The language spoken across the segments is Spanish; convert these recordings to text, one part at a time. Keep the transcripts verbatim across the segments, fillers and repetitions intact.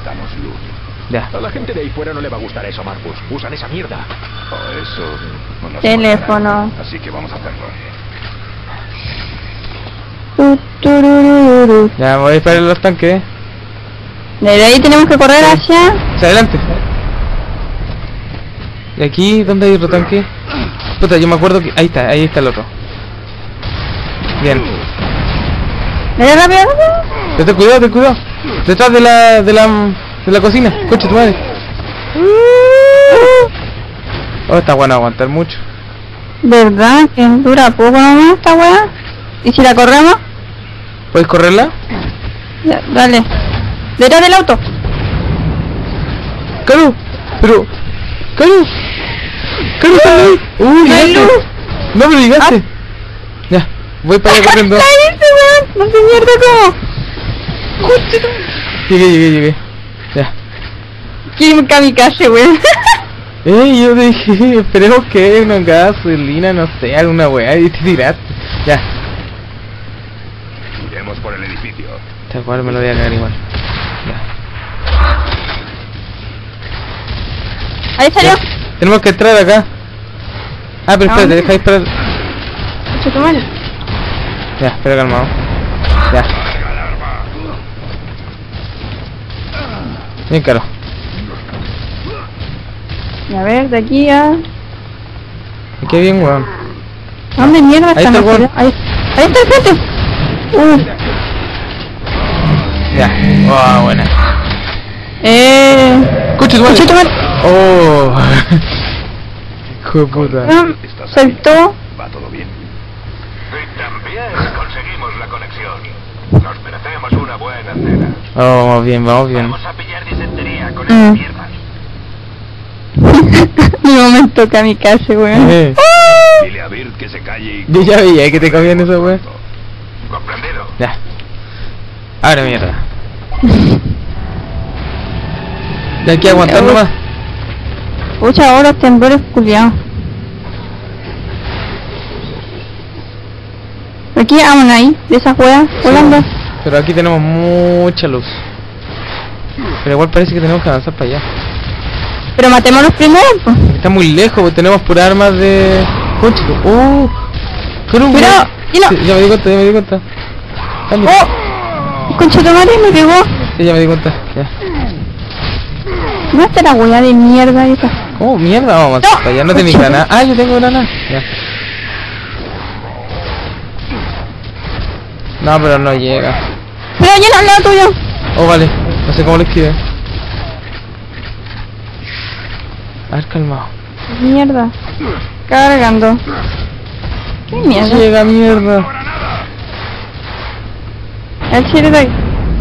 necesitamos luz. Ya. A la gente de ahí fuera no le va a gustar eso, Marcus. Usan esa mierda. Oh, eso no nos Teléfono. importará, así que vamos a hacerlo. Tu, turururu. Ya, me voy a disparar los tanques. Desde ahí tenemos que correr hacia... Hacia adelante. ¿Y aquí? ¿Dónde hay otro tanque? Puta, yo me acuerdo que... Ahí está, ahí está el otro. Bien. Dale rápido, rápido. Pero ten cuidado, ten cuidado. Detrás de la... de la... de la cocina. Coche tu madre. Oh, está bueno aguantar mucho. ¿Verdad? Que dura poco nomás esta weá. ¿Y si la corremos? ¿Puedes correrla? Ya, dale. Detrás del auto. ¡Caro! Pero... ¡Caro! ¡Caro, sal de ahí! ¡Uy, No hay llegaste! luz. ¡No, pero llegaste! Ya, voy para allá corriendo. ¡Caíste, weón! No sé mierda cómo. Llegué, llegué, llegué. Ya. Kim kamikaze, weón. Eh, yo dije, esperemos que una gasolina, no sé, alguna weá, y te tiraste. Ya. Iremos por el edificio. Esta cual me lo voy a cagar igual. Ya. Ahí salió. Ya. Tenemos que entrar acá. Ah, pero espérate, ¿A dónde? deja de esperar. Escucha tu madre. Ya, espera calmado. Ya. Bien caro. Y a ver, de aquí a... Qué bien, weón. ¿Dónde mierda Ahí está? está el No weón. sé. Ahí, ahí está el frente. Uh. Ya. Wow, buena. Eh... Escucha tu madre. Escucha tu madre. Oh. Hijo de puta. Ah, saltó. Va todo bien. Y también conseguimos la conexión. Nos merecemos una buena cena. Oh, vamos bien, vamos bien. Vamos a pillar disentería con Mm. esta mierda. Mi momento kamikaze, weón. Eh. Dile a Bert que se calle y... Yo ya veía que te comían esa weá. ¿Comprendido? Ya. Ahora mierda. Ya hay que aguantar nomás. Pucha, ahora los temblores culiados. Aquí, vámonos ahí, de esas weas, volando. Pero aquí tenemos mucha luz. Pero igual parece que tenemos que avanzar para allá. Pero matémoslos primero, pues. Está muy lejos, pues tenemos pura armas de... Concha, ¡oh! ¡Pero Cuidado, y no. Sí, ya me di cuenta, ya me di cuenta. Ah, mira. ¡Oh! Concha tu madre, me pegó. Sí, ya me di cuenta, ya. ¿No está la wea de mierda esa? ¿Cómo mierda vamos a avanzar No, para allá? No tenéis concha. granada. Ah, yo tengo granada. Ya. No, pero no llega. Pero llena al lado tuyo. Oh, vale. No sé cómo lo esquive. A ver, calmado. Mierda. Cargando. ¿Qué No mierda? llega, mierda. El chile de ahí.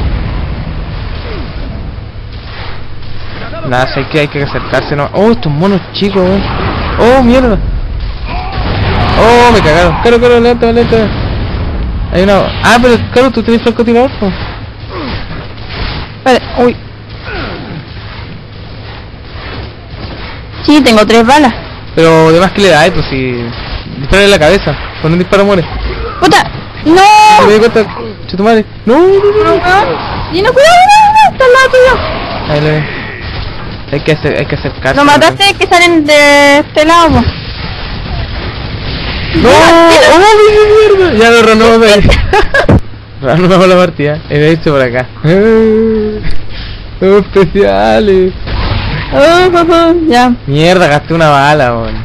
Nada, sé que hay que acercarse, no. Oh, estos monos chicos, weón. Oh, mierda. Oh, me cagaron. Claro, claro, lento, lento. Hay una... Ah, pero claro, tú tienes francotirador, po. Espera, uy. Sí, tengo tres balas. Pero además que le da, eh, pues si... Dispara en la cabeza. Con un disparo muere. ¡Puta! ¡No! Me di cuenta. Che tu madre. No, no, no, no. ¡Y no, cuidado, cuidado! ¡Está al lado tuyo! Ahí lo ve. Hay que hacer, hay que acercarse. Lo mataste que salen de este lado, po. ¡No! ¡Oh, mierda! Ya lo renovamos. Renovamos la partida. Y de hecho por acá. Los especiales. Oh, oh, oh, ya. Mierda, gasté una bala, weón.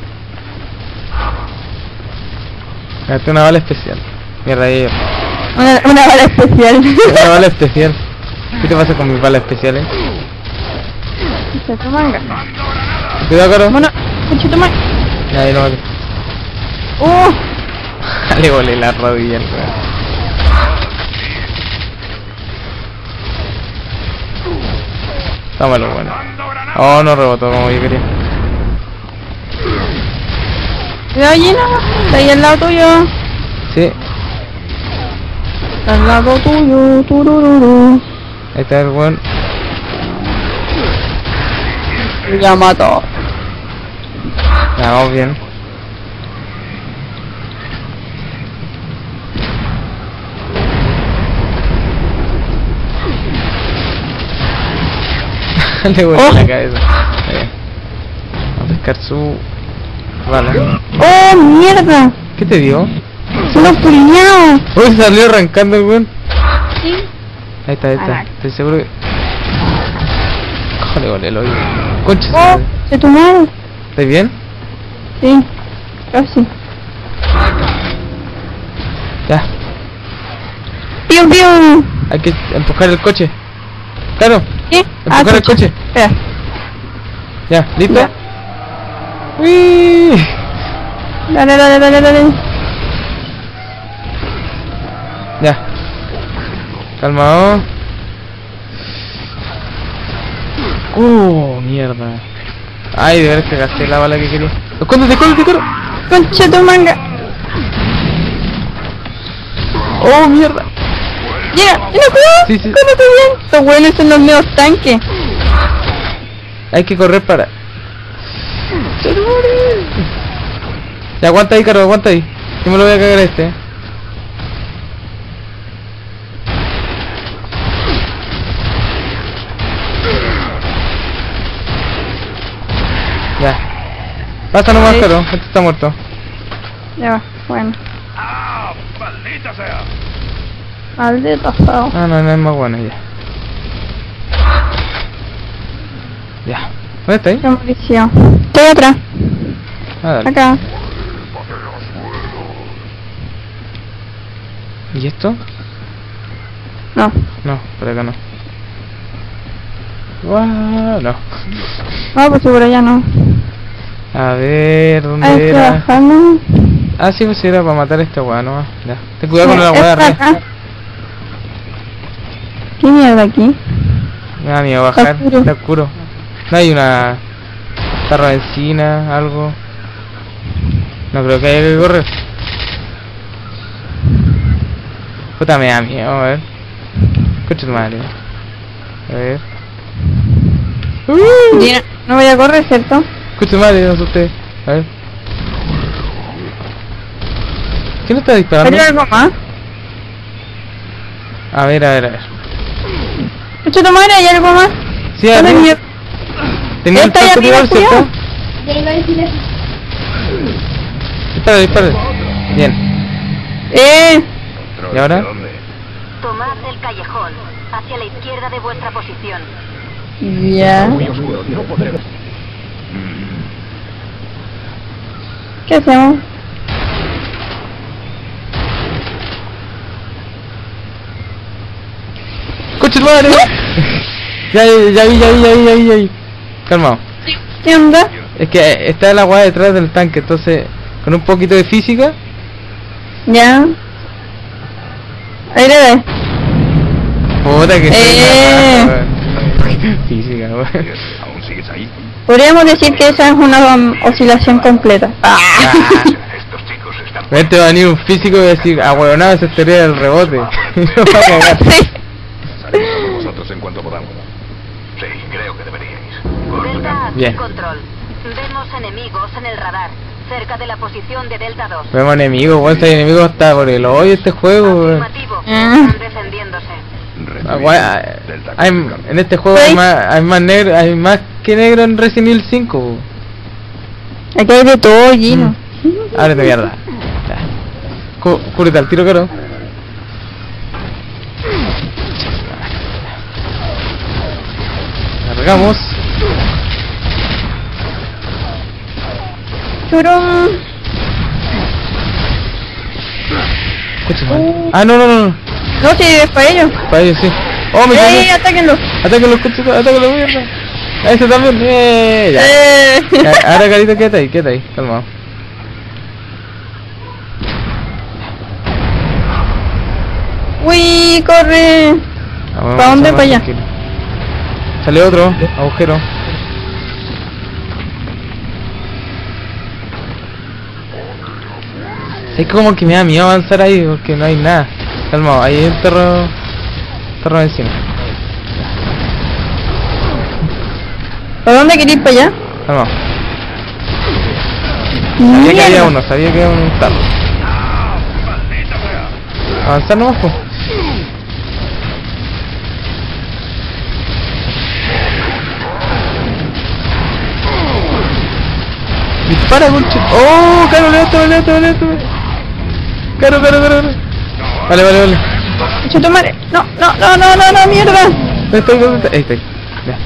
Gasté una bala especial. Mierda, ahí. Una, una bala especial. Una bala especial. ¿Qué te pasa con mis balas especiales? Se tu manga. Cuidado, caro. Bueno, escucha tu manga. Ahí lo maté. ¡Uh! Le volé la rodilla, weón. Tómalo, bueno. Oh, no rebotó como yo quería. Cuidado, Gina. Está ahí al lado tuyo. Sí, Al lado tuyo. Turururu. ahí está el weón. Ya mató. Ya, vamos bien. Le volé Oh. la cabeza. Ahí. Vamos a pescar su bala. ¡Oh, mierda! ¿Qué te dio? ¡Son los puliñados! Uy, salió arrancando el weón. Sí. Ahí está, ahí está. Caraca. Estoy seguro que... Joder, volé el hoyo. Concha, su ¡Oh! madre. ¡Se tomaron! ¿Estás bien? Sí, casi. Ya. ¡Piu, piu! Hay que empujar el coche. Claro. ¿Qué? Empujar el coche. Espera. Ya, ¿listo? Ya. Uy. Dale, dale, dale, dale. Ya. Calmado. Uh, mierda. Ay, de verdad que gasté la bala que quería. ¡Escóndete, escóndete, escóndete! ¡Concha tu manga! ¡Oh, mierda! ¡Llega! ¡Llega, cuidado! Sí, sí. ¡Cómete bien! Estos buenos son los medios tanques. Hay que correr para... Ya, aguanta ahí, Caro, aguanta ahí. Yo me lo voy a cagar a este. Ya. Pasa nomás, Sí. Caro. Este está muerto. Ya va, bueno. ¡Ah! ¡Maldita sea! Maldito feo. Ah, no, no es más bueno, ya. Ya. ¿Dónde está ahí? Qué maldición. Estoy atrás. Ah, dale. Acá. ¿Y esto? No. No, por acá no. Guau, no. Ah, pues por allá no. A ver, ¿dónde Hay que era? bajarnos. Ah, sí, pues era para matar a esta weá nomás. Ya. Ten cuidado con la Es weá para arriba. acá. ¿Qué mierda aquí? Me da miedo bajar, Está oscuro. está oscuro. No hay una tarra de encina, algo. No creo que haya que correr. Puta, me da miedo, a ver. Coche tu madre. A ver. Uh, Mira, no voy a correr, ¿cierto? Coche tu madre, no asusté. A ver. ¿Quién está disparando? ¿Hay algo más? A ver, a ver, a ver. Escucha tu madre, ¿hay algo más? Sí, ¿Dónde arriba. mierda? Tenía el Está ahí salto arriba, tirador, ¿cierto? cuidado. Dispara, dispara. Bien. Eh, ¿Y ahora? ¿De dónde? Tomad el callejón, hacia la izquierda de vuestra posición. ya. Muy oscuro, no podremos. ¿Qué hacemos? ¡Coche tu madre! Ya, ya, ya vi, ya vi, ya vi, ya vi, ya vi. Calmado. ¿Qué onda? Es que está el agua detrás del tanque, entonces con un poquito de física. Ya. Ahí le ves. Puta que soy Eh. una raja, weón. Física, weón. ¿Aún sigues ahí? Podríamos decir que esa es una um, oscilación completa. Ah. Estos chicos están... Vente, va a venir un físico y va a decir, ah, weón, nada, esa es teoría del rebote. Y nos va a cagar. Sí. Salimos con vosotros en cuanto podamos. Sí, creo que deberíais. Delta aquí, Bien. control. Vemos enemigos en el radar, cerca de la posición de Delta dos. Vemos enemigos, weón, si hay enemigos hasta por el hoyo este juego, weón. Afirmativo, Ah. están defendiéndose. Ah, weón, Delta hay- confirmado. en este juego hay más, hay más negro, hay más que negro en Resident Evil cinco, weón. Aquí hay de todo, Gino. Ábrete mierda. Ya. Cu- Cúrete al tiro, caro. Cargamos. Churum. Coche, madre. Ah, no, no, no, no. No, si es para ellos. Para ellos sí. Oh, me ¡Eh, salió. atáquenlo! Ataque los coches, ataque los mierda. A ese también. Eh, ya. ¡Eh! Ya, ahora, carito, quédate ahí, quédate ahí. Calmado. ¡Uy, corre! Vamos, ¿Para dónde? vamos, ¿Para allá? tranquilo. Sale otro agujero. Es como que me da miedo avanzar ahí porque no hay nada. Calmado, ahí hay un terror. Terror encima. ¿Para dónde queréis para allá? Calmado. Sabía que había Mierda. uno, sabía que había un tarro. Avanzar nomás, pues. dispara, conche. Oh, caro, levanta, levanta, levanta. Caro, caro, caro. Vale, vale, vale. Conche tu madre. No, no, no, no, no, no, mierda. ¿Dónde estoy? ¿Dónde estoy? Ahí estoy. Ya.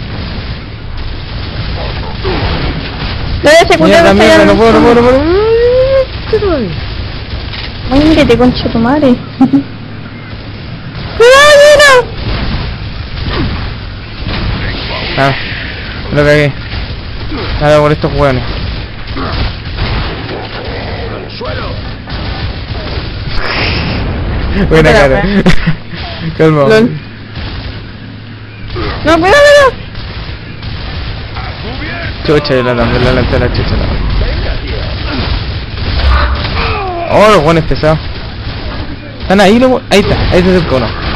Debe secundar Mierda, mierda, no puedo, no puedo, no puedo. Muérete, conche tu madre. ¡Cuidado, Ah, me lo cagué. Nada por estos hueones. Buena Espera, cara. Calma. Lol. No, cuidado, Chucha, yo la lancé, la lancé la chucha. Oh, los hueones pesados. Están ahí los hue- ahí está, ahí se acercó uno.